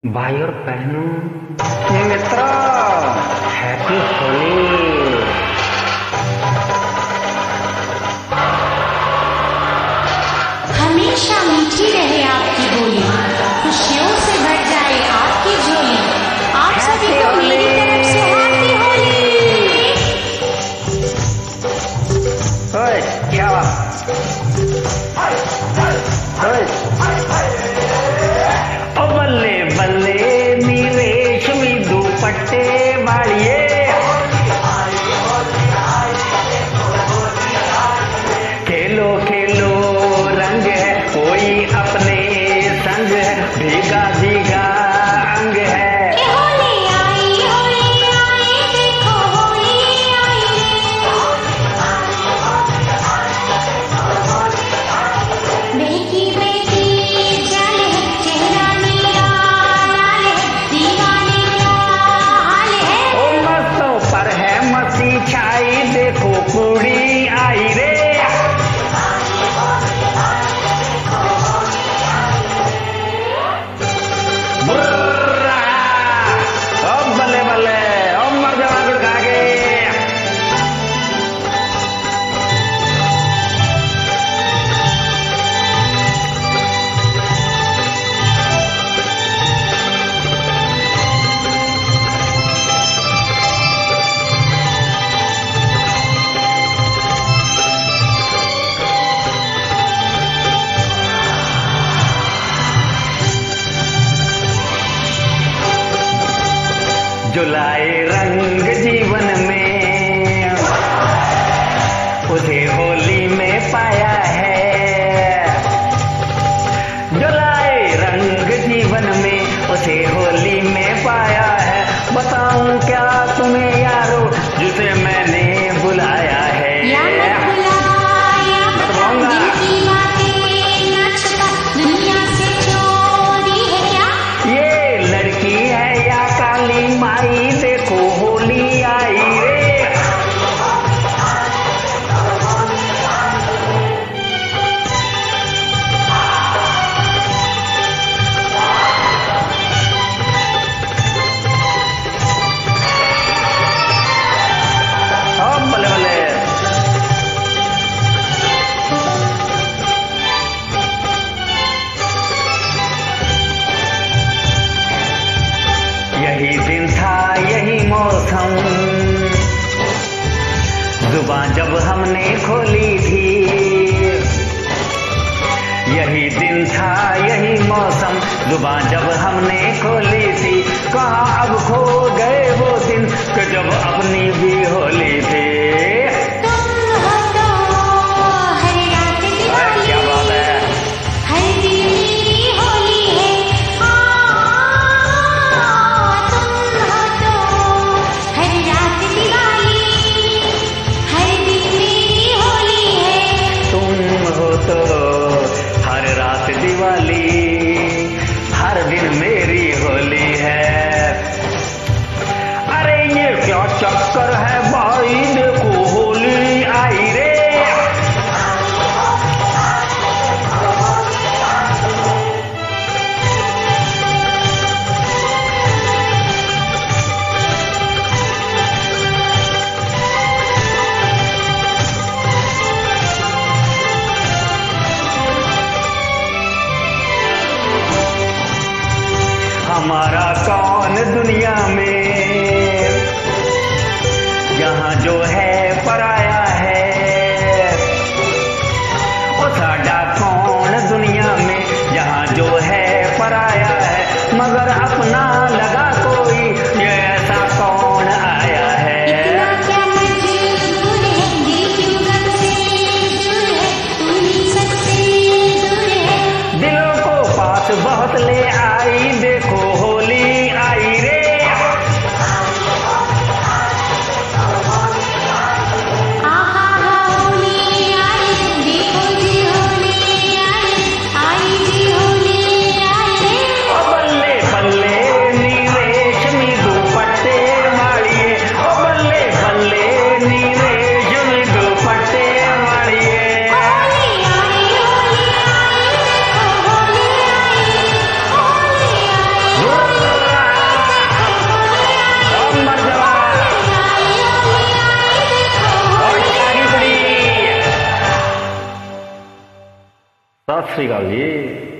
भाई और बहनों, मित्रों, हैप्पी होली। हमेशा मीठी रहे आपकी बोली, खुशियों से भर जाए आपकी झोली। आप सभी को मेरी तरफ से हैप्पी होली। ओए, क्या ओ बल्ले बल्ले नी रेशमी दुपट्टे वालिए, खेलो खेलो रंग है कोई अपने संग है, भीगा भीगा अंग है। होली आई देखो होली आई रे। बेटी बेटी जल है चेहरा नीला लाल है, दीवाने का हाल है। ओ मस्तों पर है मस्ती छाई, देखो कुड़ी आई रे। बुर्रा, ओ बल्ले बल्ले, ओ मर जावा गुड़का के। जुलाए रंग जीवन में उसे होली में पाया है, जुलाए रंग जीवन में उसे होली में पाया है। बताऊं क्या तुम्हें यारो जिसे मैंने बुलाया है। या मत बुलाया बता, दिल की बातें न छुपा, दुनिया से चोरी है क्या? ये लड़की है या काली माई, देखो होली आई रे। ओ बल्ले बल्ले, यही दिन था यही मौसम, जुबान जब हमने खोली थी। यही दिन था यही मौसम, जुबान जब हमने खोली थी। कहाँ अब खो गए वो दिन कि जब अपनी भी होली थी। तुम हो तो हर रात दिवाली, क्या बात है। हर दिन मेरी होली है। तुम हो तो हर रात दिवाली, हर दिन मेरी होली है। तुम हो तो हर रात दिवाली, हर दिन मेरी होली है। अरे ये क्या चक्कर है भाई, देखो होली आई रे। हमारा कौन दुनिया में यहाँ जो है पराया है, ओ साडा कौन दुनिया में यहाँ जो है पराया है। मगर अपना लगा कोई, ये ऐसा कौन आया है। इतना क्या मजबूर है, दिल क्यों गम से दूर है, तुम ही सबसे दूर है। दिलों को पास बहुत ले आई, देखो होली आई रे। सत श्री अकाल जी।